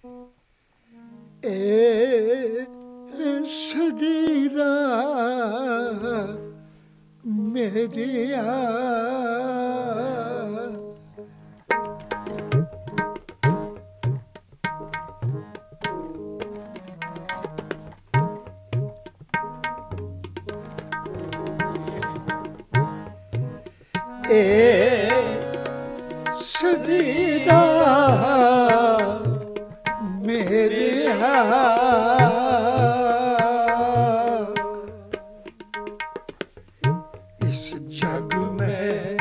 ए शरीरा मेरिया ए शरीरा मेरिया इस जग में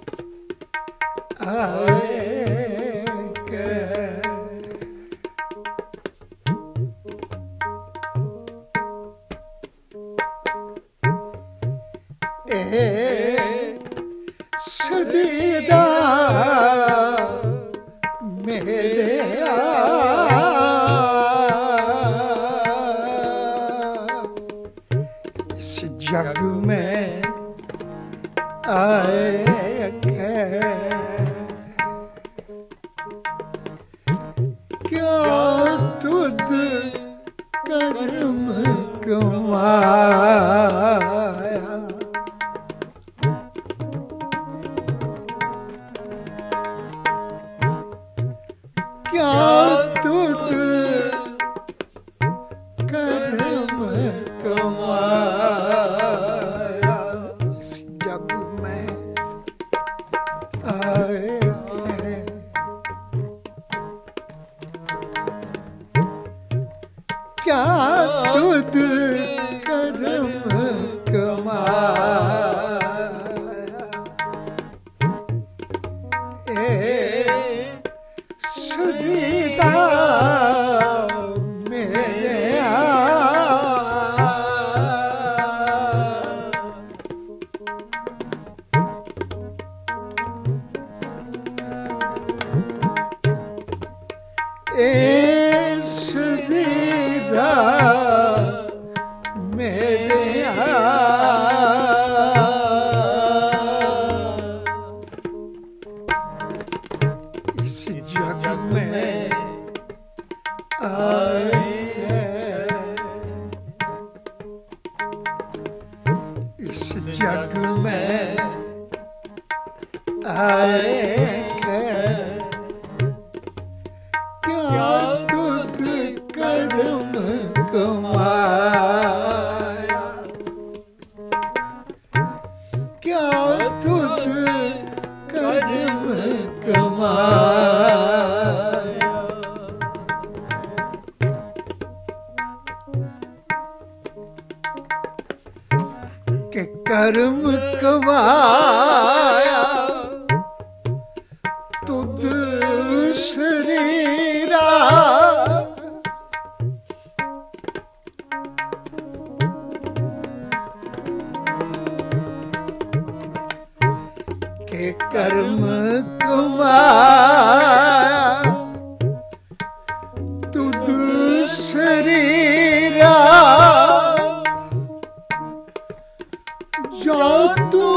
आए के शरीरा मेरे इस जग में आए क्या तुद कर्म कमाया क्या तुद कर्म कमाया इस जग में आए क्या तुद कर्म कमाया शरीरा मेरे शरीरा मेरे इस जग में आए इस जग में आए क्या तुद कर्म कमाया क्या तुद कर्म कमाया के कर्म कमाया तुद शरीरा के कर्म कमाया तुद शरीरा जो तू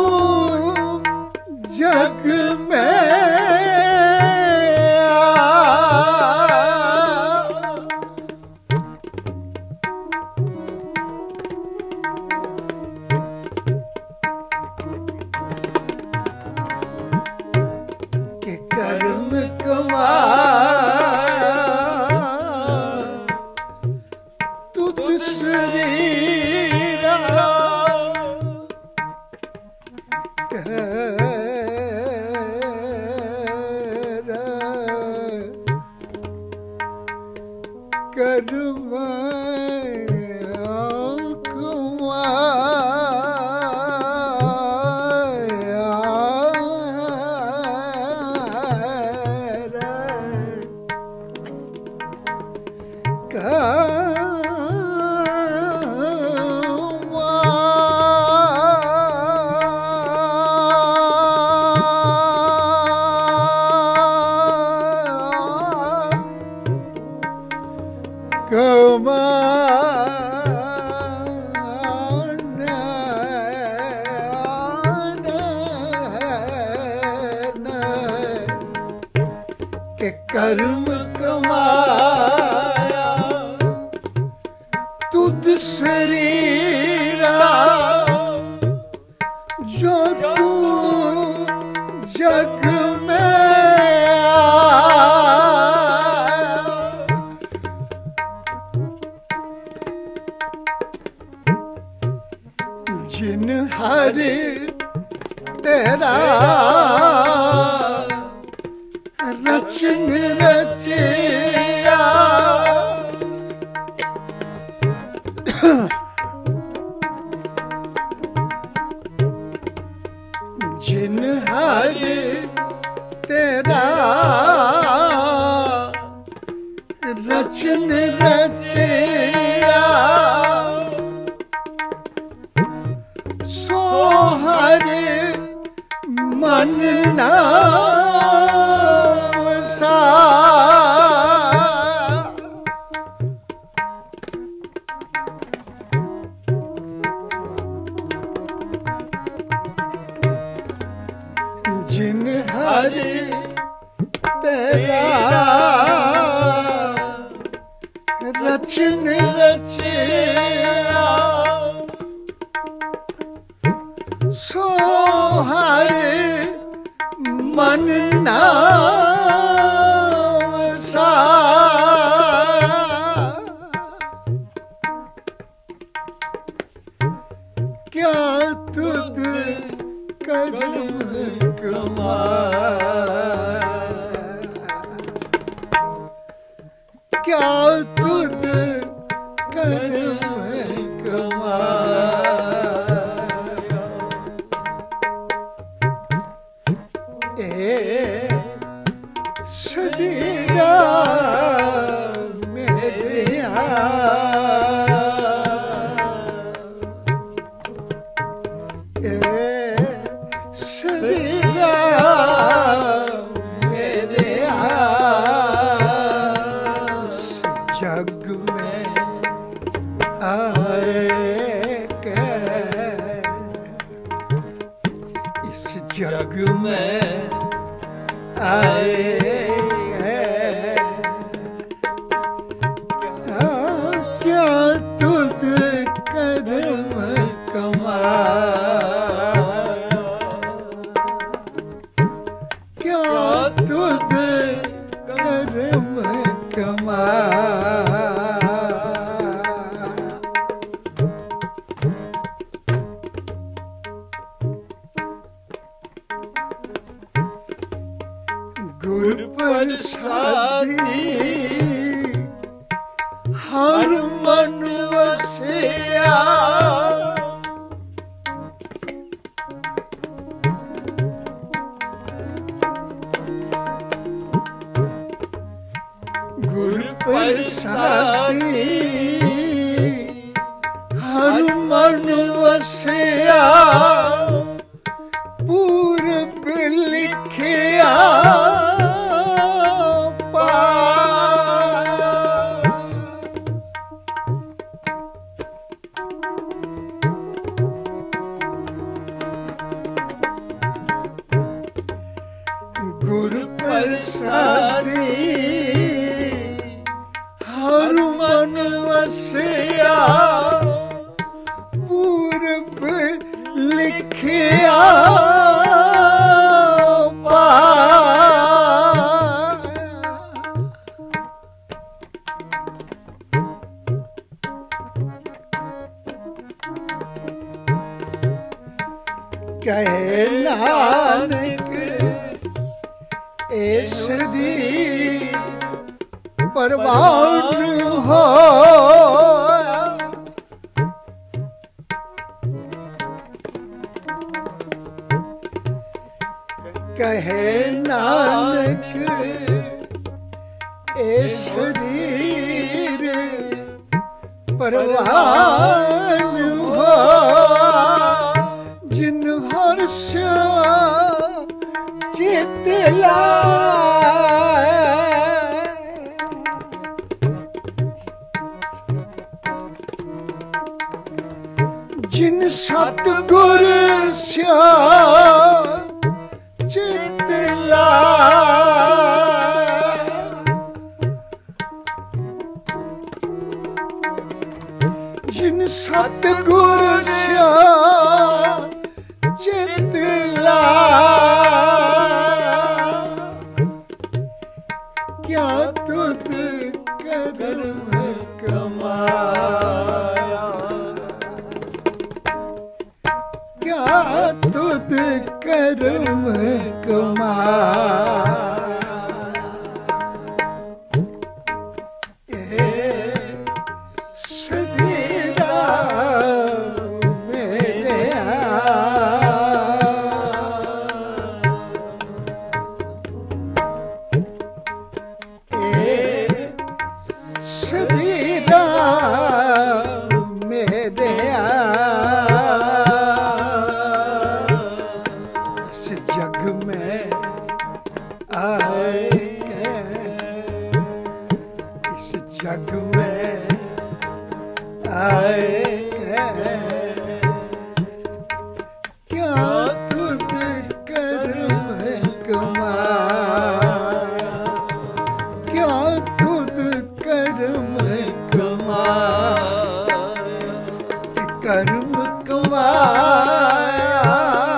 जग में के कर्म कमाया तुद शरीरा कर्म के कर्म कमा शरीरा जो तू जग में जिन हरि तेरा रचन रचिया जिन हरि तेरा रचन रचिया सो हरि मन ना जिन हरि तेरा रचन रचिया सो हरि मन नाम सा क्या तुद कर्म क्या तुद कर्म सदिया मेरे सदिया मेरे जग में आए इस जग में आए क्या तुद कर्म कमाया क्या तुद कर्म कमाया गुरु प्रसादी हर मन वसिया गुरु प्रसादी हर मन वसिया पूरब लिखिया गुरु प्रसादी हर मन वसिया पूरब लिखिया कहे नानक ऐसदी परवान हो कहे नानक ऐसदी परवान हो जिन हर्ष चित लाए जिन सतगुर स्या चित लाए जिन सतगुर सियान चित लाया, क्या तुद कर्म कमाया, क्या तुद कर्म कमाया। जग में आए क्या तुद कर्म कमाया, क्या तुद कर्म कमाया, कर्म कमाया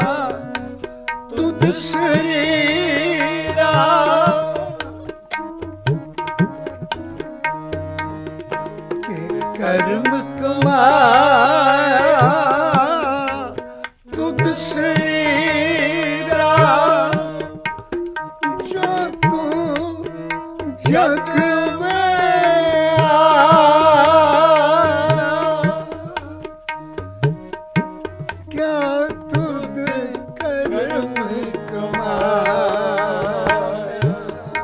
तुद शरीरा, कर्म कमाया तुद शरीरा, जो तू जग में आया, क्या तुद कर्म कमाया,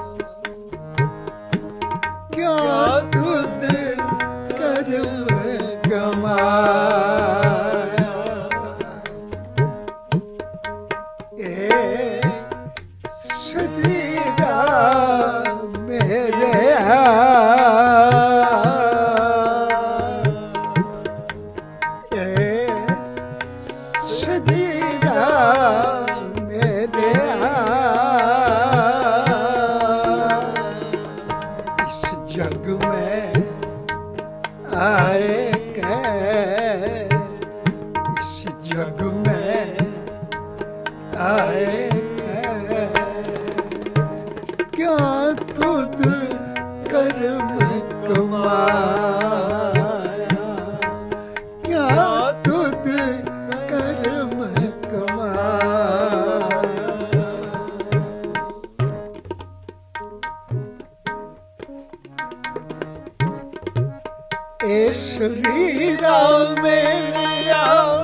क्या तुद कर्म कमाया। ए शरीरा मेरे शरीरा मेरे इस जग में आए इस जग में आए, क्या तुद कर्म कमाया, क्या तुद कर्म कमाया। ए शरीरा मेरिया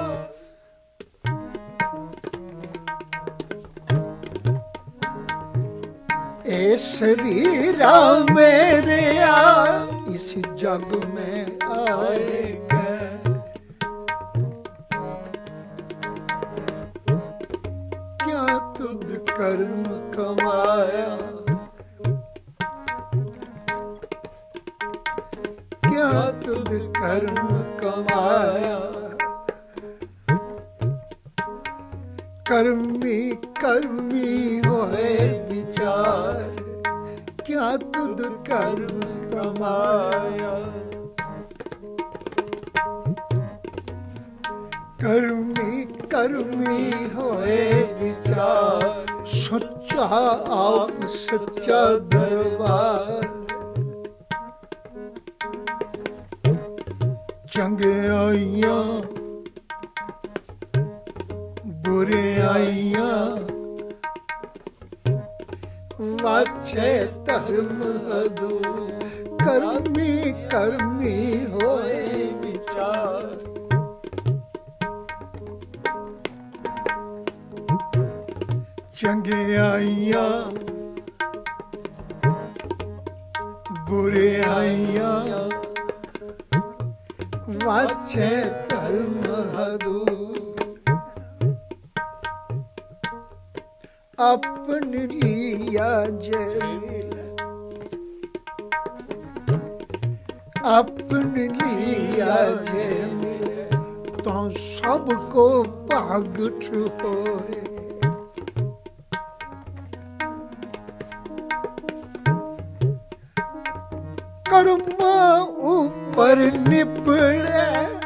ए शरीरा मेरिया इस जग में आएगा, क्या तुद कर्म कमाया, क्या तुद कर्म कमाया। कर्मी कर्मी होए विचार, क्या तुद कर्म कमाया, कर्मी कर्मी होए विचार, सच्चा आप सच्चा दरबार, चंगे आइया बुरे आइया, वाचे धर्म हदू, कर्मी कर्मी होए विचार। चंगे आइया बुरे आइया, वाचे धर्म हदू, अपनी लिया जमील, अपनी लिया जमील, तो सबको भागठ होए। कर्म ऊपर निपड़े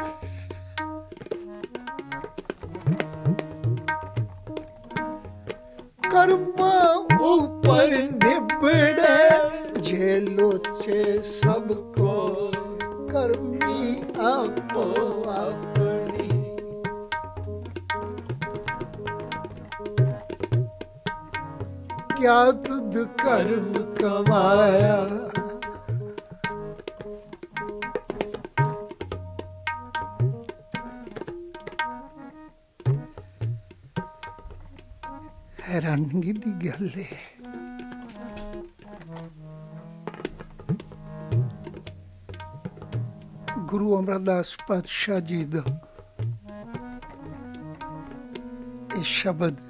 पर निबड़े जे लोचे सबको कर्मी आपो अपनी। क्या तुद कर्म कमाया हैरानगी दी गल है। गुरु अमरदास पातशाह जी दा ये शब्द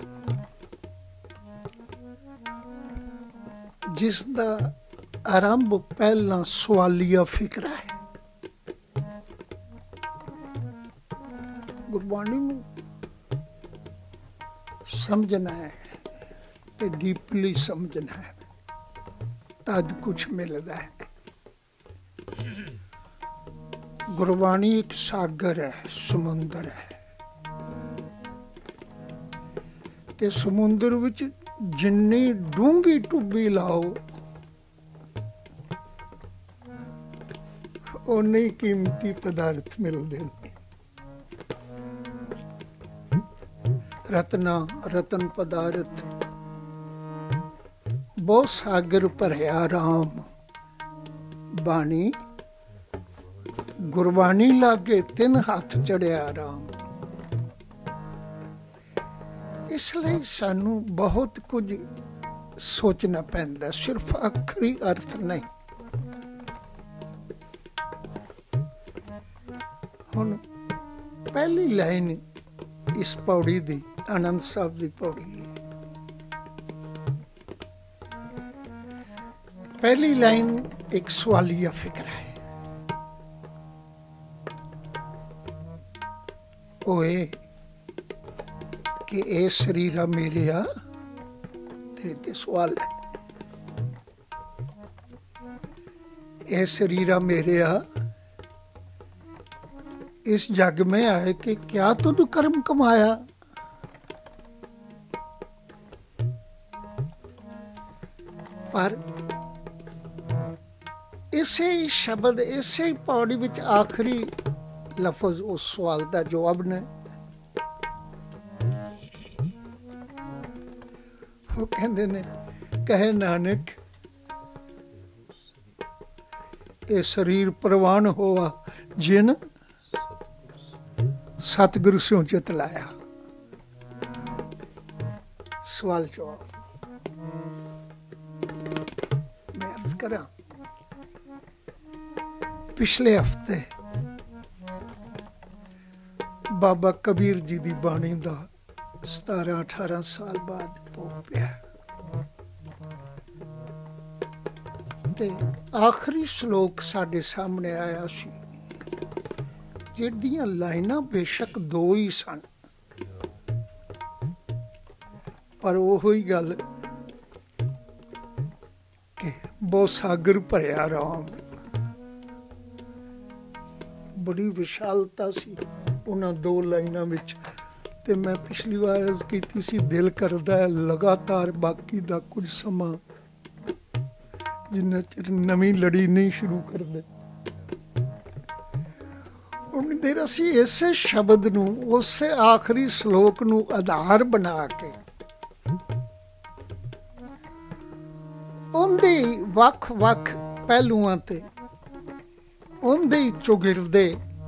जिस दा आरंभ पहला सवालिया फिक्रा है। गुरबाणी में समझना है ते डीपली समझना है तद कुछ मिलता है। गुरबाणी एक सागर है, समुंदर है ते समुंदर विच जिन्नी डूंगी टुब्बी लाओ उन्ने ही कीमती पदार्थ मिलते हैं। रत्ना रतन पदार्थ बहुत सागर भरिया राम बाणी गुरबाणी लागे तीन हाथ चढ़िया राम। इसलिए सानू बहुत कुछ सोचना पैंदा, सिर्फ आखिरी अर्थ नहीं। हुण पहली लाइन इस पौड़ी दी आनंद साहब दी पौड़ी है। पहली लाइन एक सवालिया फिक्र है। ओए कि ए शरीरा मेरेया, तेरे ते सवाल है। ए शरीरा मेरेया, इस जग में आए कि क्या तुद कर्म कमाया। पर इसे शब्द इसे पौड़ी विच आखिरी लफज उस सवाल का जवाब ने। वो कहते ने कहे नानक ये शरीर प्रवान होआ जिन सतगुरु स्यों चित लाया। सवाल जवाब मैं अर्ज करा। पिछले हफ्ते बाबा कबीर जी दी बाणी दा 17-18 साल बाद भोग पिया ते आखिरी श्लोक साडे सामने आया सी, जिहदियां लाइनां बेशक दो ही सन, पर ओहो ही गल कि बहुत सागर भरिया राम। बड़ी विशालता सी उन्हां दो लाइनां विच। ते मैं पिछली बार अर्ज कीती सी, दिल करदा है लगातार बाकी दा कुछ समा जिन्ना चिर नवीं लड़ी नहीं शुरू करदे उन्नी देर असीं इसे शब्द नूं उस आखिरी श्लोक नूं आधार बना के उनदे वख-वख पहलुआं ते उनदे चौगिरदे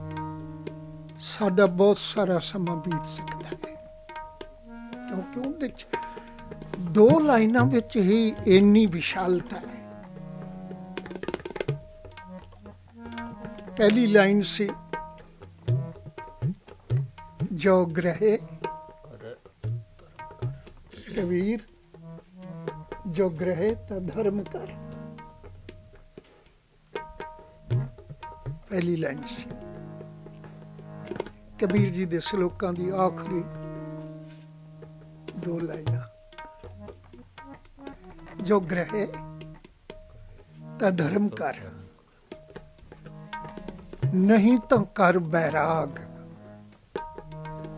साडा बहुत सारा समा बीत सकता है, क्योंकि उनदे दो लाइनां विच ही इन्नी विशालता है। पहली लाइन से जो ग्रहे कबीर जो ग्रहे ता धर्म कर। पहली लाइन से कबीर जी दे श्लोकां दी आखिरी दो लाइनां, जो ग्रहे ता धर्म कर, नहीं तो कर बैराग।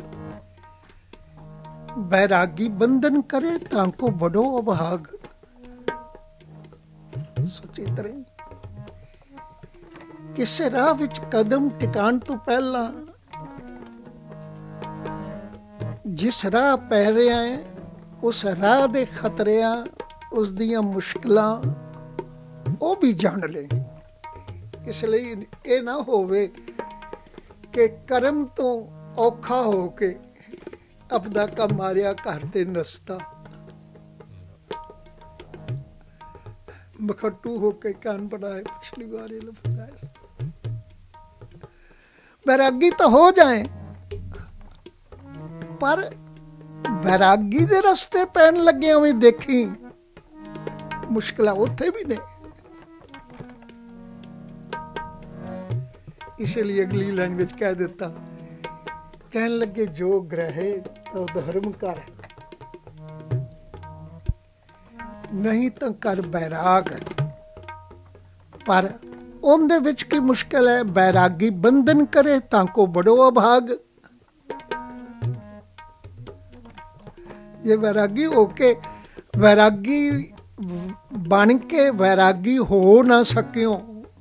बैरागी बंधन करे ताको बड़ो अभाग। ਸੁਚੇਤ ਰਹੀ। ਕਿਸੇ ਰਾਹ ਵਿੱਚ ਕਦਮ ਟਿਕਾਣ ਤੋਂ ਪਹਿਲਾਂ ਜਿਸ ਰਾਹ ਪੈ ਰਿਹਾ ਹੈ ਉਸ ਰਾਹ ਦੇ ਖਤਰਿਆਂ, ਉਸ ਦੀਆਂ ਮੁਸ਼ਕਿਲਾਂ ਉਹ ਵੀ ਜਾਣ ਲੈ। ਇਸ ਲਈ ਇਹ ਨਾ ਹੋਵੇ ਕਿ ਕਰਮ ਤੋਂ ਔਖਾ ਹੋ ਕੇ ਆਪਦਾ ਕੰਮ ਮਾਰਿਆ ਘਰ ਤੇ ਨਸਤਾ, ਮਖੱਟੂ ਹੋ ਕੇ ਕਾਨ ਪੜਾਏ। ਪਿਛਲੀ ਵਾਰ ਇਹ ਲਫ਼ਜ਼ ਆਇਆ ਸੀ, ਵੈਰਾਗੀ ਤਾਂ ਹੋ ਜਾਏ, ਪਰ ਵੈਰਾਗੀ ਦੇ ਰਸਤੇ ਪੈਣ ਲੱਗਿਆ ਵੀ ਦੇਖੀ ਮੁਸ਼ਕਿਲਾਂ ਉੱਥੇ ਵੀ ਨੇ। ਇਸ ਲਈ ਅਗਲੀ ਲਾਈਨ ਵਿੱਚ ਕਹਿ ਦਿੱਤਾ, ਕਹਿਣ ਲੱਗੇ ਜੋ ਗ੍ਰਹਿ ਤੋ ਧਰਮ ਕਰ, ਨਹੀਂ ਤਾਂ ਕਰ ਬੈਰਾਗ। ਪਰ ਉਹਦੇ ਵਿੱਚ ਕੀ ਮੁਸ਼ਕਿਲ ਹੈ? ਬੈਰਾਗੀ ਬੰਧਨ ਕਰੇ ਤਾਂ ਕੋ ਬੜੋ ਅਭਾਗ। ਜੇ ਵੈਰਾਗੀ ਹੋ ਕੇ, ਵੈਰਾਗੀ ਬਣ ਕੇ ਵੈਰਾਗੀ ਹੋ ਨਾ ਸਕਿਓ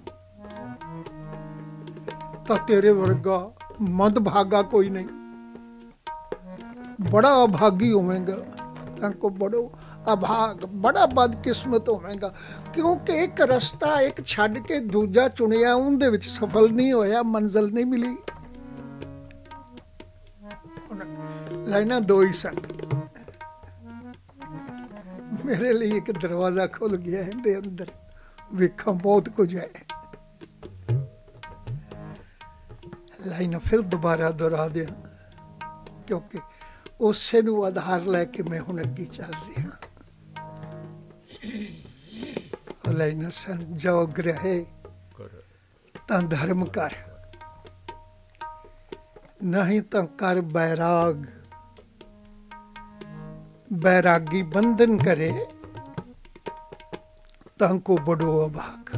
ਤਾਂ ਤੇਰੇ ਵਰਗਾ ਮੰਦ ਭਾਗਾ ਕੋਈ ਨਹੀਂ। ਬੜਾ ਅਭਾਗੀ ਹੋਵੇਗਾ ਤਾਂ ਕੋ ਬੜੋ ਅਭਾਗ, ਬੜਾ ਬਦਕਿਸਮਤ ਹੋਵੇਗਾ। ਕਿਉਂਕਿ ਇੱਕ ਰਸਤਾ ਇੱਕ ਛੱਡ ਕੇ ਦੂਜਾ ਚੁਣਿਆ, ਉਹਦੇ ਵਿੱਚ ਸਫਲ ਨਹੀਂ ਹੋਇਆ, ਮੰਜ਼ਿਲ ਨਹੀਂ ਮਿਲੀ। ਲਾਈਨਾਂ ਦੋ ਹੀ ਸਨ। ਮੇਰੇ ਲਈ ਇੱਕ ਦਰਵਾਜ਼ਾ ਖੁੱਲ ਗਿਆ, ਇਹਦੇ ਅੰਦਰ ਵੇਖਾਂ ਬਹੁਤ ਕੁਝ ਹੈ। ਲਾਈਨਾਂ ਫਿਰ ਦੁਬਾਰਾ ਦੁਹਰਾ ਦਿਆਂ, ਕਿਉਂਕਿ ਉਸੇ ਨੂੰ ਆਧਾਰ ਲੈ ਕੇ ਮੈਂ ਹੁਣ ਅੱਗੇ ਚੱਲ ਰਿਹਾ। ਲਾਈਨਾਂ ਸਨ, ਜੋ ਗ੍ਰਹਿ ਤਾਂ ਧਰਮ ਕਰ, ਨਹੀਂ ਤਾਂ ਕਰ ਬੈਰਾਗ। ਬੈਰਾਗੀ ਬੰਧਨ ਕਰੇ ਤਾਂ ਕੋ ਬੜੋ ਅਭਾਗ।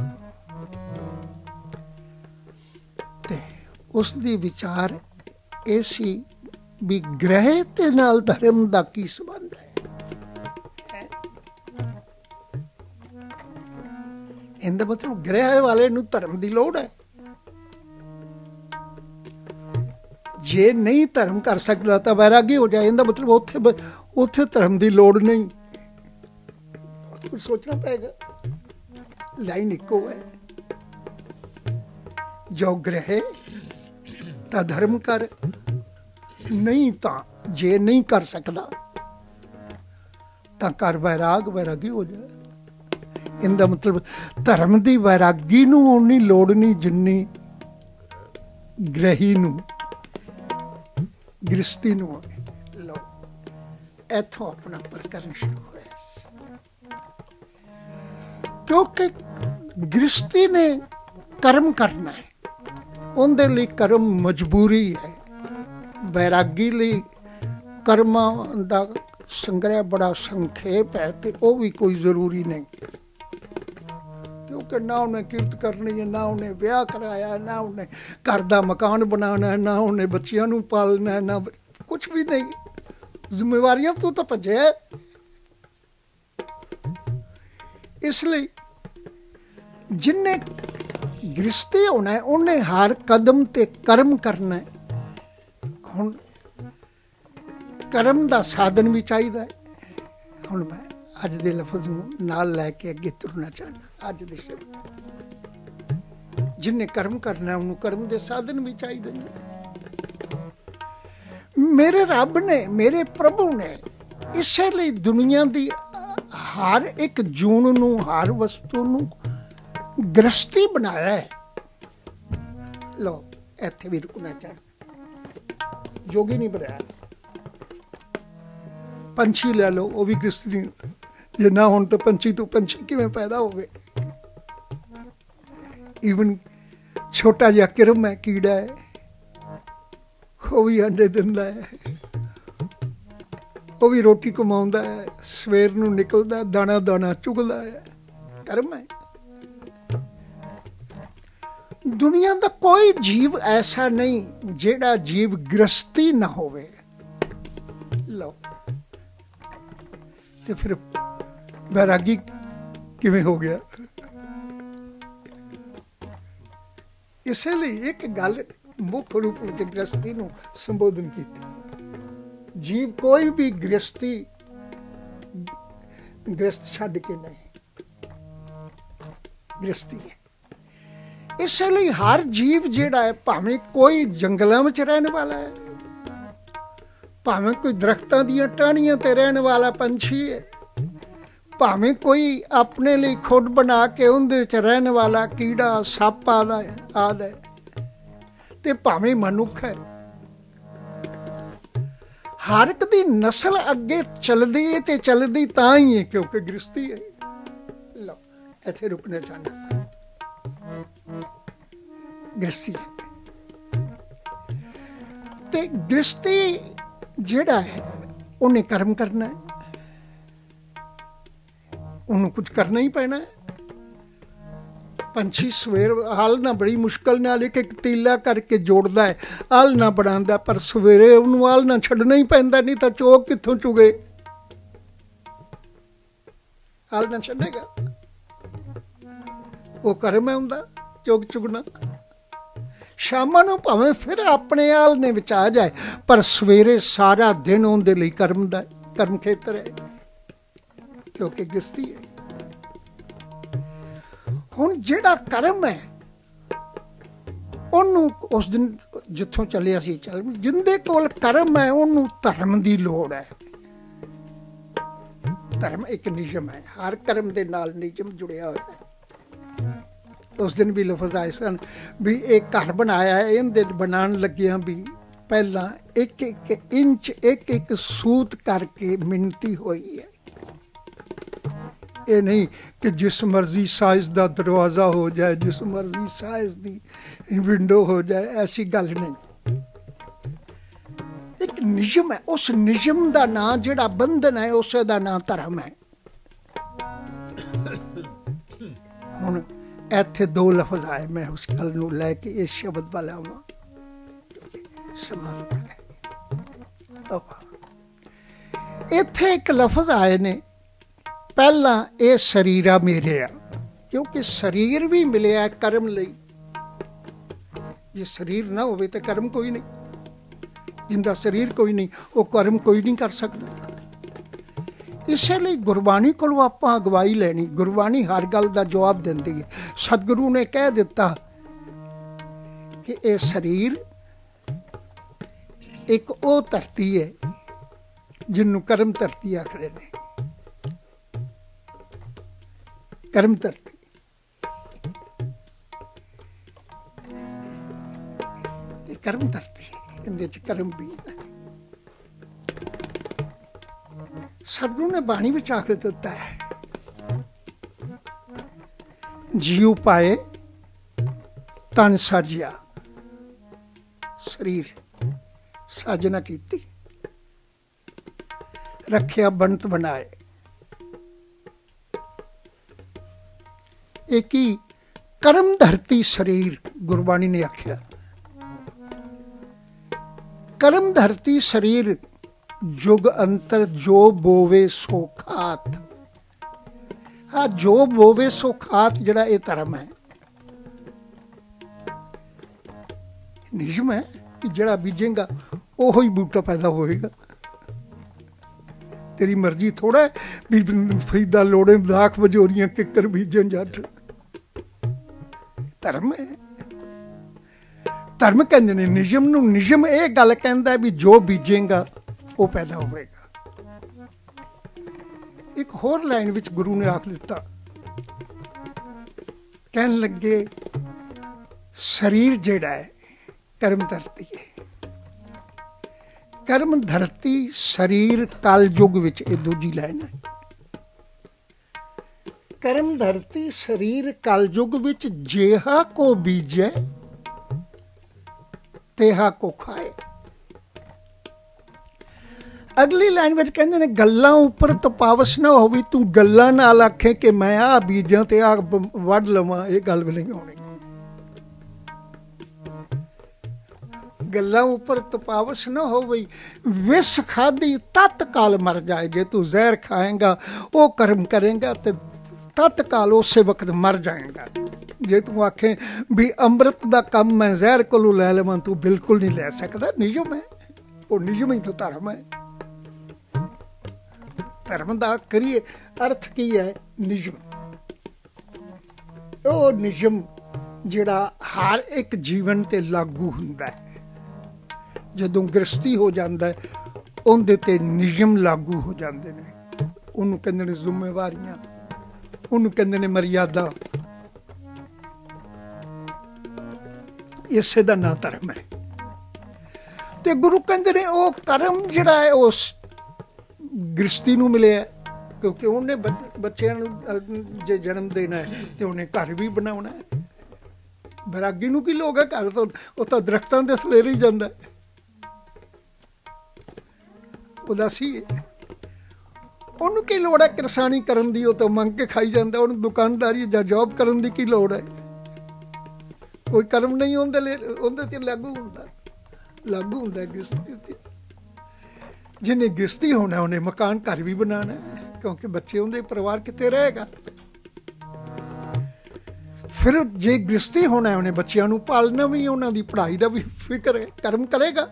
ਤੇ ਉਸ ਦੀ ਵਿਚਾਰ ਇਹ ਸੀ ਵੀ ਗ੍ਰਹਿ ਤੇ ਨਾਲ ਧਰਮ ਦਾ ਕੀ ਸੰਬੰਧ ਹੈ। ਇਹਦਾ ਮਤਲਬ ਗ੍ਰਹਿ ਵਾਲੇ ਨੂੰ ਧਰਮ ਦੀ ਲੋੜ ਹੈ। ਜੇ ਨਹੀਂ ਧਰਮ ਕਰ ਸਕਦਾ ਤਾਂ ਵੈਰਾਗੀ ਹੋ ਜਾਏ। ਇਹਦਾ ਮਤਲਬ ਉੱਥੇ ਧਰਮ ਦੀ ਲੋੜ ਨਹੀਂ। ਕੁਝ ਸੋਚਣਾ ਪਏਗਾ। ਲਾਈਨ ਇੱਕੋ ਹੈ, ਜੋ ਗ੍ਰਹਿ ਤਾਂ ਧਰਮ ਕਰ, ਨਹੀਂ ਤਾਂ ਜੇ ਨਹੀਂ ਕਰ ਸਕਦਾ ਤਾਂ ਕਰ ਵੈਰਾਗ, ਵੈਰਾਗੀ ਹੋ ਜਾਏ। ਇਹਦਾ ਮਤਲਬ ਧਰਮ ਦੀ ਵੈਰਾਗੀ ਨੂੰ ਉਨੀ ਲੋੜ ਨਹੀਂ ਜਿੰਨੀ ਗ੍ਰਹੀ ਨੂੰ, ਗ੍ਰਸਤੀ ਨੂੰ ਹੈ। ਲਓ, ਇੱਥੋਂ ਆਪਣਾ ਪ੍ਰਕਰਨ ਸ਼ੁਰੂ ਹੋਇਆ। ਕਿਉਂਕਿ ਗ੍ਰਸਤੀ ਨੇ ਕਰਮ ਕਰਨਾ ਹੈ, ਉਹਦੇ ਲਈ ਕਰਮ ਮਜਬੂਰੀ ਹੈ। ਵੈਰਾਗੀ ਲਈ ਕਰਮਾਂ ਦਾ ਸੰਗ੍ਰਹਿ ਬੜਾ ਸੰਖੇਪ ਹੈ ਤੇ ਉਹ ਵੀ ਕੋਈ ਜ਼ਰੂਰੀ ਨਹੀਂ। ਕਿਉਂਕਿ ਨਾ ਉਹਨੇ ਕਿਰਤ ਕਰਨੀ ਹੈ, ਨਾ ਉਹਨੇ ਵਿਆਹ ਕਰਾਇਆ, ਨਾ ਉਹਨੇ ਘਰ ਦਾ ਮਕਾਨ ਬਣਾਉਣਾ, ਨਾ ਉਹਨੇ ਬੱਚਿਆਂ ਨੂੰ ਪਾਲਣਾ, ਨਾ ਕੁਛ ਵੀ ਨਹੀਂ। ਜ਼ਿੰਮੇਵਾਰੀਆਂ ਤੋਂ ਤਾਂ ਭੱਜਿਆ। ਇਸ ਲਈ ਜਿੰਨੇ ਗ੍ਰਸਤੀ ਹੋਣਾ ਉਹਨੇ ਹਰ ਕਦਮ ਤੇ ਕਰਮ ਕਰਨਾ। ਹੁਣ ਕਰਮ ਦਾ ਸਾਧਨ ਵੀ ਚਾਹੀਦਾ ਹੈ। ਹੁਣ ਮੈਂ ਅੱਜ ਦੇ ਲਫ਼ਜ਼ ਨੂੰ ਨਾਲ ਲੈ ਕੇ ਅੱਗੇ ਤੁਰਨਾ ਚਾਹੁੰਦਾ। ਅੱਜ ਦੇ ਸ਼ਬਦ, ਜਿੰਨੇ ਕਰਮ ਕਰਨਾ ਉਹਨੂੰ ਕਰਮ ਦੇ ਸਾਧਨ ਵੀ ਚਾਹੀਦੇ ਨੇ। ਮੇਰੇ ਰੱਬ ਨੇ, ਮੇਰੇ ਪ੍ਰਭੂ ਨੇ ਇਸੇ ਲਈ ਦੁਨੀਆ ਦੀ ਹਰ ਇੱਕ ਜੂਨ ਨੂੰ, ਹਰ ਵਸਤੂ ਨੂੰ ਗ੍ਰਸਤੀ ਬਣਾਇਆ ਹੈ। ਲੋ, ਇੱਥੇ ਵੀ ਰੁਕਣਾ ਚਾਹੁੰਦਾ। ਜੋਗੀ ਨਹੀਂ ਬਣਾਇਆ। ਪੰਛੀ ਲੈ ਲਓ, ਉਹ ਵੀ ਗ੍ਰਸਤੀ ਨਹੀਂ। ਜੇ ਨਾ ਹੁਣ ਤਾਂ ਪੰਛੀ ਤੋਂ ਪੰਛੀ ਕਿਵੇਂ ਪੈਦਾ ਹੋਵੇ। ਈਵਨ ਛੋਟਾ ਜਿਹਾ ਕਿਰਮ ਹੈ, ਕੀੜਾ ਹੈ, ਉਹ ਵੀ ਅੰਡੇ ਦਿੰਦਾ ਹੈ, ਉਹ ਵੀ ਰੋਟੀ ਕਮਾਉਂਦਾ ਹੈ, ਸਵੇਰ ਨੂੰ ਨਿਕਲਦਾ, ਦਾਣਾ ਦਾਣਾ ਚੁਗਦਾ ਹੈ। ਕਰਮ ਹੈ। ਦੁਨੀਆ ਦਾ ਕੋਈ ਜੀਵ ਐਸਾ ਨਹੀਂ ਜਿਹੜਾ ਜੀਵ ਗ੍ਰਸਤੀ ਨਾ ਹੋਵੇ। ਲਓ, ਤੇ ਫਿਰ ਵੈਰਾਗੀ ਕਿਵੇਂ ਹੋ ਗਿਆ? ਇਸੇ ਲਈ ਇੱਕ ਗੱਲ ਮੁੱਖ ਰੂਪ ਵਿੱਚ ਗ੍ਰਸਤੀ ਨੂੰ ਸੰਬੋਧਨ ਕੀਤੀ। ਜੀਵ ਕੋਈ ਵੀ ਗ੍ਰਸਤ ਛੱਡ ਕੇ ਨਹੀਂ, ਗ੍ਰਸਤੀ ਹੈ। ਇਸੇ ਲਈ ਹਰ ਜੀਵ ਜਿਹੜਾ ਹੈ, ਭਾਵੇਂ ਕੋਈ ਜੰਗਲਾਂ ਵਿੱਚ ਰਹਿਣ ਵਾਲਾ ਹੈ, ਭਾਵੇਂ ਕੋਈ ਦਰਖਤਾਂ ਦੀਆਂ ਟਾਹਣੀਆਂ ਤੇ ਰਹਿਣ ਵਾਲਾ ਪੰਛੀ ਹੈ, ਭਾਵੇਂ ਕੋਈ ਆਪਣੇ ਲਈ ਖੁੱਡ ਬਣਾ ਕੇ ਉਹਦੇ ਵਿੱਚ ਰਹਿਣ ਵਾਲਾ ਕੀੜਾ ਸੱਪ ਆਦਿ ਹੈ, ਤੇ ਭਾਵੇਂ ਮਨੁੱਖ ਹੈ, ਹਰ ਇੱਕ ਦੀ ਨਸਲ ਅੱਗੇ ਚੱਲਦੀ ਹੈ ਤੇ ਚੱਲਦੀ ਤਾਂ ਹੀ ਹੈ ਕਿਉਂਕਿ ਗ੍ਰਸਤੀ ਹੈ। ਲਓ ਇੱਥੇ ਰੁਕਣਾ ਚਾਹੁੰਦਾ, ਗ੍ਰਸਤੀ ਹੈ। ਤੇ ਗ੍ਰਸਤੀ ਜਿਹੜਾ ਹੈ ਉਹਨੇ ਕਰਮ ਕਰਨਾ ਹੈ, ਉਹਨੂੰ ਕੁਝ ਕਰਨਾ ਹੀ ਪੈਣਾ ਹੈ। ਪੰਛੀ ਸਵੇਰ ਆਲ੍ਹਣਾ ਬੜੀ ਮੁਸ਼ਕਲ ਨਾਲ ਇੱਕ ਤੀਲਾ ਕਰਕੇ ਜੋੜਦਾ ਹੈ, ਆਲ੍ਹਣਾ ਬਣਾਉਂਦਾ, ਪਰ ਸਵੇਰੇ ਉਹਨੂੰ ਆਲ੍ਹਣਾ ਛੱਡਣਾ ਹੀ ਪੈਂਦਾ, ਨਹੀਂ ਤਾਂ ਚੋਗ ਕਿੱਥੋਂ ਚੁਗੇ? ਆਲ੍ਹਣਾ ਛੱਡੇਗਾ? ਉਹ ਕਰਮ ਹੈ ਹੁੰਦਾ ਚੋਗ ਚੁਗਣਾ। ਸ਼ਾਮਾਂ ਨੂੰ ਭਾਵੇਂ ਫਿਰ ਆਪਣੇ ਆਲ੍ਹਣੇ ਵਿੱਚ ਆ ਜਾਏ, ਪਰ ਸਵੇਰੇ ਸਾਰਾ ਦਿਨ ਉਹਦੇ ਲਈ ਕਰਮ ਦਾ ਕਰਮ ਖੇਤਰ ਹੈ, ਕਿਉਂਕਿ ਗ੍ਰਸਤੀ ਹੈ। ਹੁਣ ਜਿਹੜਾ ਕਰਮ ਹੈ ਉਹਨੂੰ ਉਸ ਦਿਨ ਜਿੱਥੋਂ ਚੱਲਿਆ ਸੀ ਚੱਲ, ਜਿੰਦੇ ਕੋਲ ਕਰਮ ਹੈ ਉਹਨੂੰ ਧਰਮ ਦੀ ਲੋੜ ਹੈ। ਧਰਮ ਇੱਕ ਨਿਯਮ ਹੈ, ਹਰ ਕਰਮ ਦੇ ਨਾਲ ਨਿਯਮ ਜੁੜਿਆ ਹੋਇਆ ਹੈ। ਉਸ ਦਿਨ ਵੀ ਲਫ਼ਜ਼ ਆਏ ਸਨ ਵੀ ਇਹ ਘਰ ਬਣਾਇਆ ਹੈ, ਇਹਦੇ ਬਣਾਉਣ ਲੱਗਿਆਂ ਵੀ ਪਹਿਲਾਂ ਇੱਕ ਇੰਚ ਇੱਕ ਸੂਤ ਕਰਕੇ ਮਿਣਤੀ ਹੋਈ ਹੈ। ਇਹ ਨਹੀਂ ਕਿ ਜਿਸ ਮਰਜ਼ੀ ਸਾਈਜ਼ ਦਾ ਦਰਵਾਜ਼ਾ ਹੋ ਜਾਏ, ਜਿਸ ਮਰਜ਼ੀ ਸਾਈਜ਼ ਦੀ ਵਿੰਡੋ ਹੋ ਜਾਏ, ਐਸੀ ਗੱਲ ਨਹੀਂ। ਇੱਕ ਨਿਯਮ ਹੈ, ਉਸ ਨਿਯਮ ਦਾ ਨਾਂ ਜਿਹੜਾ ਬੰਧਨ ਹੈ ਉਸੇ ਦਾ ਨਾਂ ਧਰਮ ਹੈ। ਹੁਣ ਇੱਥੇ ਦੋ ਲਫ਼ਜ਼ ਆਏ, ਮੈਂ ਉਸ ਗੱਲ ਨੂੰ ਲੈ ਕੇ ਇਸ ਸ਼ਬਦ ਵਾਲਾ ਆਵਾਂ। ਇੱਥੇ ਇੱਕ ਲਫ਼ਜ਼ ਆਏ ਨੇ, ਪਹਿਲਾਂ ਇਹ ਸਰੀਰਾ ਮੇਰੇ ਆ, ਕਿਉਂਕਿ ਸਰੀਰ ਵੀ ਮਿਲਿਆ ਕਰਮ ਲਈ। ਜੇ ਸਰੀਰ ਨਾ ਹੋਵੇ ਤਾਂ ਕਰਮ ਕੋਈ ਨਹੀਂ, ਜਿੰਦਾ ਸਰੀਰ ਕੋਈ ਨਹੀਂ ਉਹ ਕਰਮ ਕੋਈ ਨਹੀਂ ਕਰ ਸਕਦਾ। ਇਸੇ ਲਈ ਗੁਰਬਾਣੀ ਕੋਲੋਂ ਆਪਾਂ ਅਗਵਾਈ ਲੈਣੀ। ਗੁਰਬਾਣੀ ਹਰ ਗੱਲ ਦਾ ਜਵਾਬ ਦਿੰਦੀ ਹੈ। ਸਤਿਗੁਰੂ ਨੇ ਕਹਿ ਦਿੱਤਾ ਕਿ ਇਹ ਸਰੀਰ ਇੱਕ ਉਹ ਧਰਤੀ ਹੈ ਜਿਹਨੂੰ ਕਰਮ ਧਰਤੀ ਆਖਦੇ ਨੇ। ਕਰਮ ਧਰਤੀ, ਇਹ ਕਰਮ ਧਰਤੀ, ਇਹਦੇ ਚ ਕਰਮ ਵੀ ਹੈ। ਸਤਿਗੁਰੂ ਨੇ ਬਾਣੀ ਵਿੱਚ ਆਖ ਦਿੱਤਾ ਹੈ, ਜੀਉ ਪਾਏ ਤਨ ਸਾਜਿਆ। ਸਰੀਰ ਸਾਜਨਾ ਕੀਤੀ, ਰੱਖਿਆ ਬੰਤ ਬਣਾਏ। ਇਹ ਕੀ ਕਰਮ ਧਰਤੀ ਸਰੀਰ ਗੁਰਬਾਣੀ ਨੇ ਆਖਿਆ। ਕਰਮ ਧਰਤੀ ਸਰੀਰ ਜੁਗ ਅੰਤਰ ਜੋ ਬੋਵੇ ਸੋ ਖਾਤ। ਹਾਂ, ਜੋ ਬੋਵੇ ਸੋ ਖਾਤ ਜਿਹੜਾ ਇਹ ਧਰਮ ਹੈ, ਨਿਯਮ ਹੈ ਕਿ ਜਿਹੜਾ ਬੀਜੇਗਾ ਉਹੋ ਹੀ ਬੂਟਾ ਪੈਦਾ ਹੋਏਗਾ। ਤੇਰੀ ਮਰਜ਼ੀ ਥੋੜਾ ਵੀ ਫਰੀਦਾ ਲੋੜੇ ਦਾਖ ਵਜੋਰੀਆਂ ਕਿੱਕਰ ਬੀਜਣ ਜੱਟ। ਧਰਮ ਹੈ, ਧਰਮ ਕਹਿੰਦੇ ਨੇ ਨਿਯਮ ਨੂੰ। ਨਿਯਮ ਇਹ ਗੱਲ ਕਹਿੰਦਾ ਵੀ ਜੋ ਬੀਜੇਗਾ ਉਹ ਪੈਦਾ ਹੋਵੇਗਾ। ਇੱਕ ਹੋਰ ਲਾਈਨ ਵਿੱਚ ਗੁਰੂ ਨੇ ਆਖ ਦਿੱਤਾ, ਕਹਿਣ ਲੱਗੇ ਸਰੀਰ ਜਿਹੜਾ ਹੈ ਕਰਮ ਧਰਤੀ ਹੈ। ਕਰਮ ਧਰਤੀ ਸਰੀਰ ਕਲ ਯੁੱਗ ਵਿੱਚ, ਇਹ ਦੂਜੀ ਲਾਈਨ ਹੈ। ਕਰਮ ਧਰਤੀ ਸਰੀਰ ਕਲ ਯੁੱਗ ਵਿੱਚ ਜੇਹਾ ਕੋ ਬੀਜੈ ਤੇਹਾ ਕੋ ਖਾਏ। ਅਗਲੀ ਲਾਈਨ ਵਿੱਚ ਕਹਿੰਦੇ ਨੇ ਗੱਲਾਂ ਉੱਪਰ ਤਪਾਵਸ ਨਾ ਹੋਵੇ, ਤੂੰ ਗੱਲਾਂ ਨਾਲ ਆਖੇ ਕਿ ਮੈਂ ਆਹ ਬੀਜਾਂ ਤੇ ਆਹ ਵੱਢ ਲਵਾਂ, ਇਹ ਗੱਲ ਵੀ ਨਹੀਂ ਹੋਣੀ। ਗੱਲਾਂ ਉੱਪਰ ਤਪਾਵਸ ਨਾ ਹੋਵੇ। ਵਿਸ ਖਾਦੀ ਤਤ ਕਾਲ ਮਰ ਜਾਏ। ਜੇ ਤੂੰ ਜ਼ਹਿਰ ਖਾਏਗਾ ਉਹ ਕਰਮ ਕਰੇਗਾ ਤੇ तत्काल उस वक्त मर जाएगा। जे तू आखे भी अमृत का कम मैं जहर कोलों लै लवां, तू बिल्कुल नहीं लै सकदा। नियम है, वो नियम ही तो धर्म है। धर्म का करिए अर्थ की है नियम। वो नियम जिहड़ा हर एक जीवन ते लागू हुंदा है। जदों गृहस्थी हो जाता है उहदे ते नियम लागू हो जाते हैं। उहनूं कहंदे ने जिम्मेवारियां, उहनूं कहंदे ने मर्यादा। इसे दा नाम धर्म है। ते गुरु कहंदे ने वो कर्म जिहड़ा है उस गृहस्थी नूं मिलिया, क्योंकि उन्हें बच्चों नूं जे जन्म देना है तो उन्हें घर भी बनाना है। बैरागी नूं की लोग है घर, तो वो तो दरख्तां दे थल्ले रही जांदा है। उदासी उन्होंने की लोड़ है किरसानी करन दी, वो तो मंग के खाई जाता। उन्हें दुकानदारी या जॉब करन दी की लोड़ है? कोई कर्म नहीं उहदे ते लागू हुंदा। लागू हुंदा गृहस्थी ते। जिन्हें गृहस्थी होना उन्हें मकान घर भी बनाना है, क्योंकि बच्चे उनके परिवार कितने रहेगा। फिर जे गृहस्थी होना है उन्हें बच्चों को पालना भी, उन्होंने पढ़ाई का भी फिक्र है, कर्म करेगा।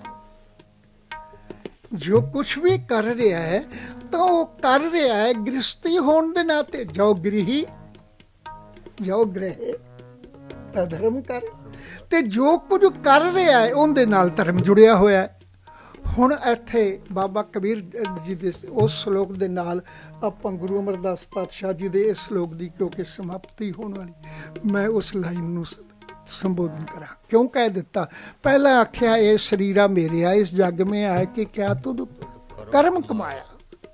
जो कुछ भी कर रहा है तो वो कर रहा है गृहस्थी होने के नाते। जो गृही जो ग्रह तो धर्म कर, ते जो कुछ कर रहा है उनके नाल धर्म जुड़िया होया है। हुण इत्थे बाबा कबीर जी दे उस श्लोक दे नाल आपां गुरु अमरदास पातशाह जी दे इस श्लोक दी क्योंकि समाप्ति होने वाली, मैं उस लाइन नूं संबोधन करा। क्यों कह दिता? पहला आख्या ये शरीरा मेरे आ, इस जग में आए कि क्या तू कर्म कमाया।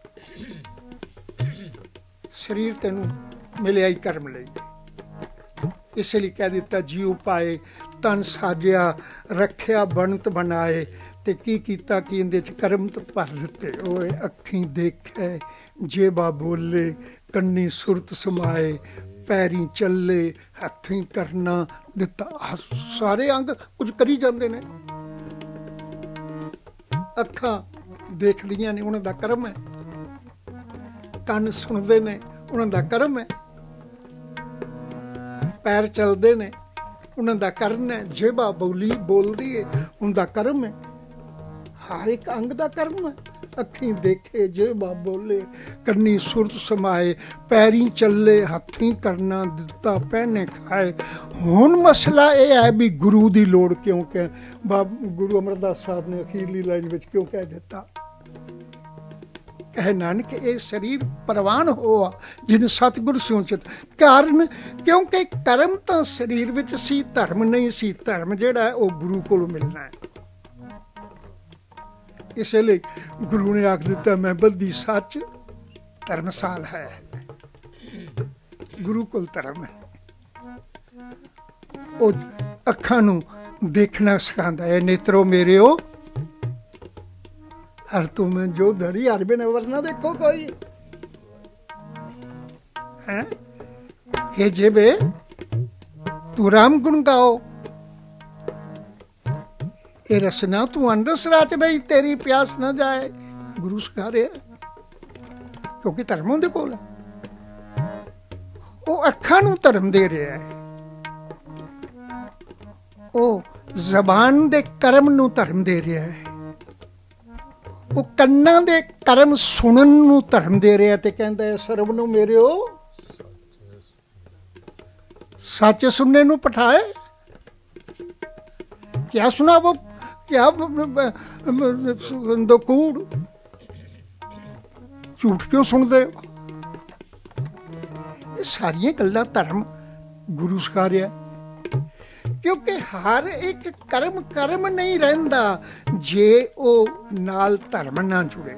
शरीर तेनू मिलिया ही कर्म लई, इसलिए कह दिता जीव पाए तन साजिया रखिया बनत बनाए, ते की कीता कि इहदे च कर्म तो भर दिते। ओए अखीं देखे जेबा बोले, कन्नी सुरत समाए, पैरी चले हथीं करना दिता। सारे अंग कुछ करी जाते ने। अखां देखदियां ने उन्हां दा कर्म है, कन्न सुनते ने उन्हां दा कर्म है, पैर चलते ने उन्हां दा कर्म है, जेबा बोली बोलदी है उनका कर्म है। हर एक अंग का कर्म है। अखीं देखे जेबा बोले, कन्नी सुरत समाए, पैरी चले हथीं करना दिता, पहने खाए। हुण मसला यह है भी गुरु की लोड़ क्यों कह गुरु अमरदास साहब ने अखीरली लाइन में क्यों कह दिता? कहे नानक ये शरीर परवान होआ जिन सतगुर सोचत। कारण क्योंकि कर्म तो शरीर विच सी, धर्म नहीं सी। धर्म जिहड़ा है वह गुरु को मिलना है। इसलिए गुरु ने आख दिता मैं बद्धी सच धर्मसाल है। गुरु को धर्म है, वो अखां नूं देखना सिखांदा है। नेत्रो मेरे हो हर तुम्हें जो धरी हर बिन वरना देखो कोई है। हे जेबे तू राम गुण गाओ, ये रसना तू अंडस राच नहीं, तेरी प्यास न जाए। गुरु सिखा रहे क्योंकि धर्म उहदे कोल है। वो अखां नूं धर्म दे रहा है, वो जबान दे कर्म नूं धर्म दे रहा है, वो कन्नां दे कर्म सुनन नूं धर्म दे रहा है। ते कहंदा है सर्व नूं मेरे हो सच सुनने नूं पठाए। क्या सुना वो क्या कूड़ झूठ क्यों सुनते हो? ये सारियां गल्लां धर्म गुरु सिखा रहा। क्योंकि हर एक कर्म कर्म नहीं रहिंदा जे वो नाल धर्म ना जुड़े।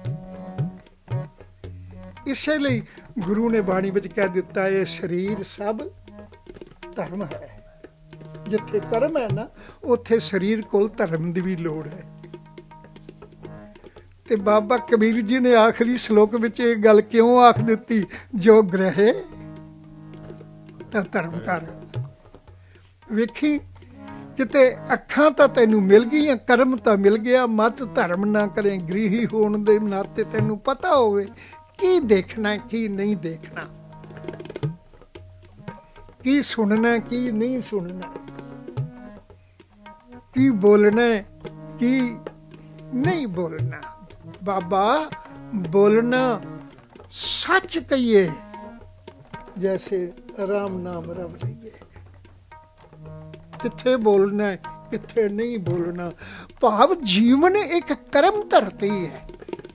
इसलिए गुरु ने बाणी विच कह दिता ये शरीर सब धर्म है। जिथे कर्म है ना उत्थे शरीर कोल धर्म की भी लोड़ है। ते बाबा कबीर जी ने आखिरी श्लोक विच ये गल क्यों आख दिती? जो ग्रहे तां धर्म कर। वेखी किते अखां तां तैनूं मिल गईयां, कर्म तां मिल गया, मत धर्म ना करें। गृही होण दे नाते तैनूं पता होवे की देखना की नहीं देखना। की सुनना की नहीं सुनना, की बोलना की नहीं बोलना। बाबा बोलना सच कहिए जैसे राम नाम रब लईए। किथे बोलना है किथे नहीं बोलना। भाव जीवन एक कर्म धरती है।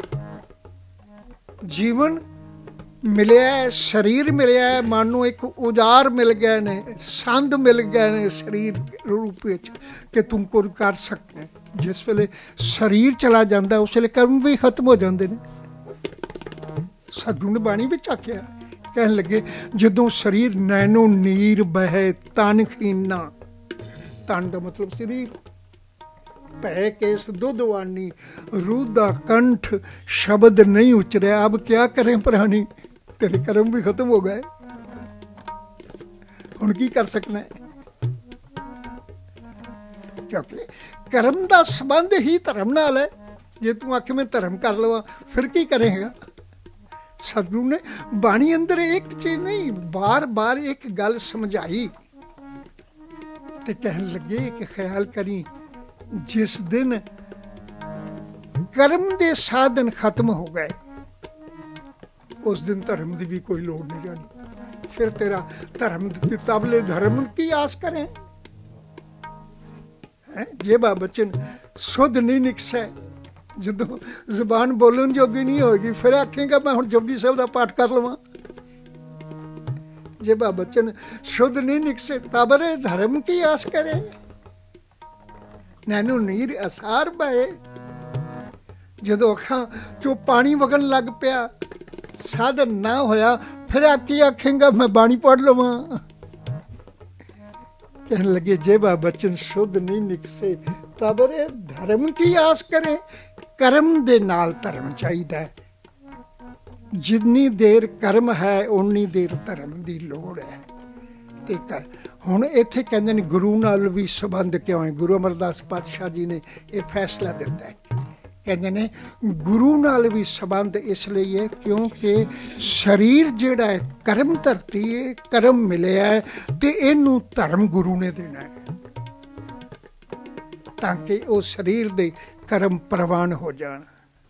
जीवन मिलिया है, शरीर मिलिया है, मानो एक औजार मिल गए ने, संद मिल गए ने शरीर रूप में कि तुम कुछ कर सकते। जिस वेले शरीर चला जाता है उस वेले कर्म भी खत्म हो जाते हैं। साधु ने बाणी विच आख्या, कहन लगे जदों शरीर नैनो नीर बहे तन खीना, तन का मतलब शरीर, पै केस दुधवानी रूदा कंठ शब्द नहीं उचरिया, अब क्या करें प्राणी, तेरे कर्म भी खत्म हो गए, हुण की कर सकना है। क्योंकि कर्म का संबंध ही धर्म नाल है। जे तू आखे मैं धर्म कर लवां फिर की करेगा। सतगुरु ने बाणी अंदर एक चीज नहीं बार बार एक गल समझाई ते कहन लगे कि ख्याल करी, जिस दिन कर्म दे साधन खत्म हो गए उस दिन धर्म की भी कोई लोड़ नहीं रहनी। फिर तेरा धर्म तबले धर्म की आस करें। जे बा बचन शुद्ध नहीं निकसे, जो जबान बोलन जोगी नहीं होगी, फिर आखेगा मैं हुण जपजी साहिब दा पाठ कर लवां। जे बा बचन शुद्ध नहीं निकसे तबरे धर्म की आस करे। नैनो नीर असार बहे, जदों अखां चों पानी वगन लग पिया, साधन ना होया, फिर आके आखेगा मैं बाणी पढ़ लवां। कहने लगे जे बा बचन शुद्ध नहीं निकसे तबरे धर्म की आस करें। कर्म दे नाल धर्म चाहिदा। जिन्नी देर कर्म है उन्नी देर धर्म की लोड़ है। ते हुण इत्थे कहंदे ने गुरु नाल भी संबंध क्यों है। गुरु अमरदास पातशाह जी ने यह फैसला दिता है। कहंदे ने गुरु नाल भी संबंध इसलिए है क्योंकि शरीर जिहड़ा है कर्म धरती है, कर्म मिलिया है ते इहनूं धर्म गुरु ने देना है ताकि वो शरीर दे कर्म प्रवान हो जाण।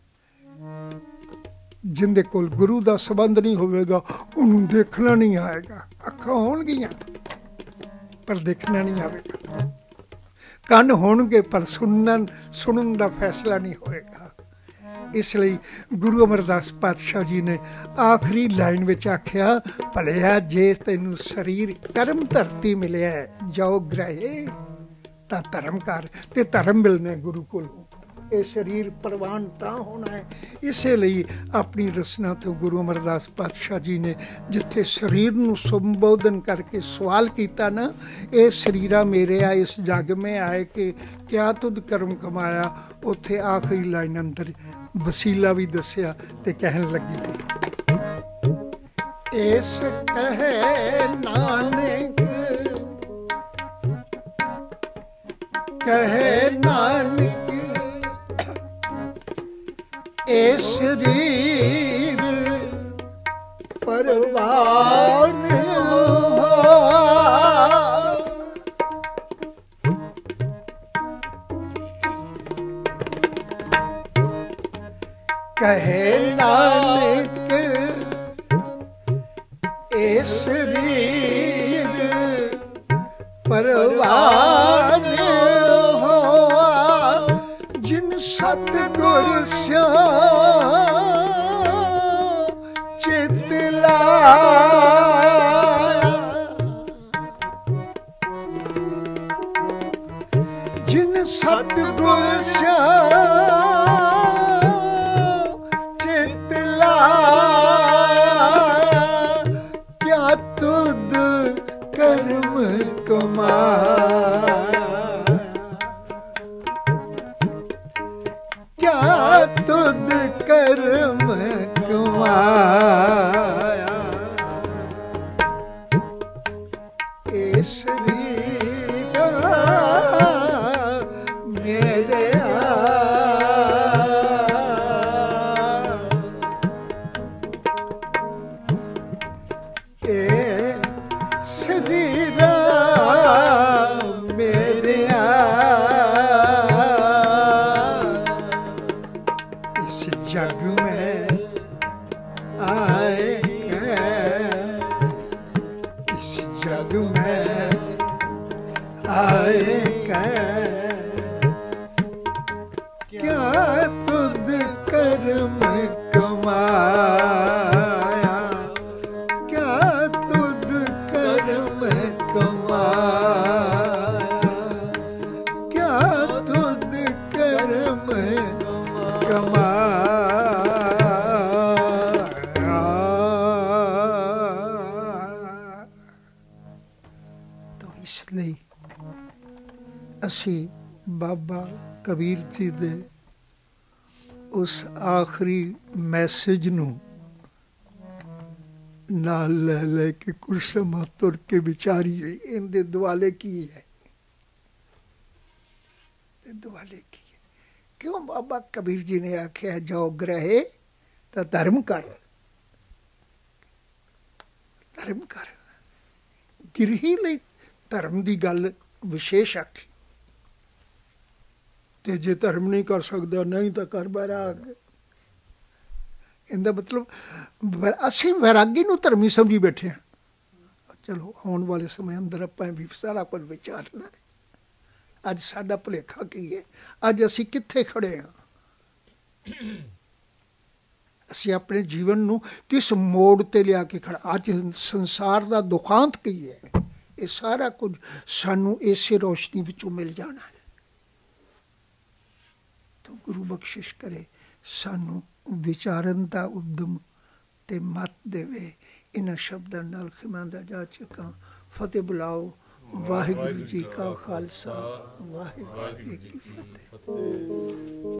जिंदे कोल गुरु दा संबंध नहीं होवेगा उन्होंने देखना नहीं आएगा। अखां होणगियां पर देखना नहीं आएगा, ਕੰਨ होणगे पर सुनन दा फैसला नहीं होएगा। इसलिए गुरु अमरदास पातशाह जी ने आखिरी लाइन विच आख्या, भलिया जे तैनूं शरीर कर्म धरती मिलिया है, जाओ ग्रहे तां धर्म कर, ते धर्म मिलने गुरु कोलों। ये शरीर प्रवान तां होना है। इसलिए अपनी रचना तो गुरु अमरदास पातशाह जी ने जिथे शरीर नूं संबोधन करके सवाल किया ना, ये शरीरा मेरे आ इस जग में आए कि क्या तुद कर्म कमाया, उत्थे आखिरी लाइन अंदर वसीला भी दसिया ते कहन लगी, इस कहे नानक कहे नानक ए शरीर परवान कहे नानक ए शरीर परवान जिन सतगुर स्या चित लाया, जिन सतगुर स्या चित लाया, क्या तुद कर्म कमाया, क्या तुद कर्म कमाया, ए शरीर मेरे ए शरीर आए कै क्या तुद कर्म कमाया, क्या तुद कर्म कमाया, क्या तुद कर्म कमाया। तो इसलिए ਅਸੀਂ ਬਾਬਾ ਕਬੀਰ ਜੀ ਦੇ ਉਸ ਆਖਰੀ ਮੈਸੇਜ ਨੂੰ ਨਾਲ ਲੈ ਲੈ ਕੇ ਕੁਝ ਸਮਾਂ ਤੁਰ ਕੇ ਵਿਚਾਰੀਏ ਇਹਦੇ ਦੁਆਲੇ ਕੀ ਹੈ, ਤੇ ਦੁਆਲੇ ਕੀ ਹੈ। ਕਿਉਂ ਬਾਬਾ ਕਬੀਰ ਜੀ ਨੇ ਆਖਿਆ ਜੋ ਗ੍ਰਹਿ ਤਾਂ ਧਰਮ ਕਰ, ਧਰਮ ਕਰ। ਗਿਰਹੀ ਲਈ ਧਰਮ ਦੀ ਗੱਲ ਵਿਸ਼ੇਸ਼ ਆਖੀ, ਤੇ ਜੇ ਧਰਮ ਨਹੀਂ ਕਰ ਸਕਦਾ ਨਹੀਂ ਤਾਂ ਕਰ ਵੈਰਾਗ। ਇਹਦਾ ਮਤਲਬ ਅਸੀਂ ਵੈਰਾਗੀ ਨੂੰ ਧਰਮੀ ਸਮਝੀ ਬੈਠੇ ਹਾਂ। ਚਲੋ ਆਉਣ ਵਾਲੇ ਸਮੇਂ ਅੰਦਰ ਆਪਾਂ ਵੀ ਸਾਰਾ ਕੁਝ ਵਿਚਾਰਨਾ ਹੈ। ਅੱਜ ਸਾਡਾ ਭੁਲੇਖਾ ਕੀ ਹੈ, ਅੱਜ ਅਸੀਂ ਕਿੱਥੇ ਖੜੇ ਹਾਂ, ਅਸੀਂ ਆਪਣੇ ਜੀਵਨ ਨੂੰ ਕਿਸ ਮੋੜ ਤੇ ਲਿਆ ਕੇ ਖੜਾ। ਅੱਜ ਸੰਸਾਰ ਦਾ ਦੁਖਾਂਤ ਕੀ ਹੈ, ਇਹ ਸਾਰਾ ਕੁਝ ਸਾਨੂੰ ਇਸੇ ਰੋਸ਼ਨੀ ਵਿੱਚੋਂ ਮਿਲ ਜਾਣਾ ਹੈ। ਤਾਂ ਗੁਰੂ ਬਖਸ਼ਿਸ਼ ਕਰੇ ਸਾਨੂੰ ਵਿਚਾਰਨ ਦਾ ਉਦਮ ਤੇ ਮਤ ਦੇਵੇ। ਇਹਨਾਂ ਸ਼ਬਦਾਂ ਨਾਲ ਖਿਮਾਂਦਾ ਜਾ ਚੁੱਕਾ। ਫਤਿਹ ਬੁਲਾਓ। ਵਾਹਿਗੁਰੂ ਜੀ ਕਾ ਖਾਲਸਾ, ਵਾਹਿਗੁਰੂ ਜੀ ਕੀ ਫਤਿਹ।